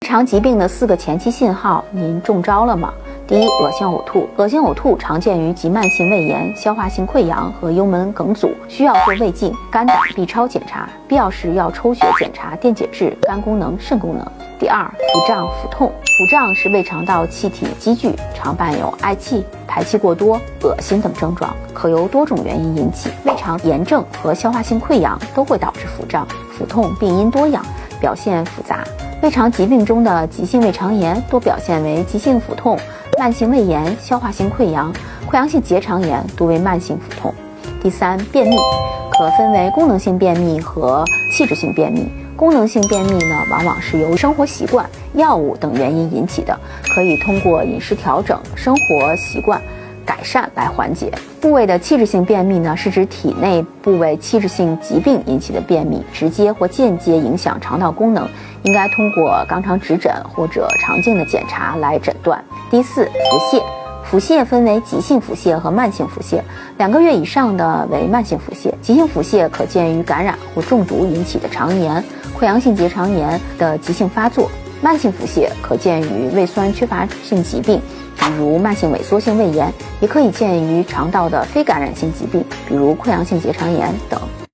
肠疾病的4个前期信号，您中招了吗？第一，恶心呕吐。恶心呕吐常见于急慢性胃炎、消化性溃疡和幽门梗阻，需要做胃镜、肝胆 B 超检查，必要时要抽血检查电解质、肝功能、肾功能。第二，腹胀、腹痛。腹胀是胃肠道气体积聚，常伴有嗳气、排气过多、恶心等症状，可由多种原因引起。胃肠炎症和消化性溃疡都会导致腹胀。腹痛病因多样，表现复杂。胃肠疾病中的急性胃肠炎多表现为急性腹痛、慢性胃炎、消化性溃疡、溃疡性结肠炎多为慢性腹痛。第三，便秘可分为功能性便秘和器质性便秘。功能性便秘呢，往往是由生活习惯、药物等原因引起的，可以通过饮食调整、生活习惯改善来缓解。部位的器质性便秘呢，是指体内部位器质性疾病引起的便秘，直接或间接影响肠道功能，应该通过肛肠指诊或者肠镜的检查来诊断。第四，腹泻。腹泻分为急性腹泻和慢性腹泻，2个月以上的为慢性腹泻。急性腹泻可见于感染或中毒引起的肠炎、溃疡性结肠炎的急性发作。慢性腹泻可见于胃酸缺乏性疾病，比如慢性萎缩性胃炎，也可以见于肠道的非感染性疾病，比如溃疡性结肠炎等。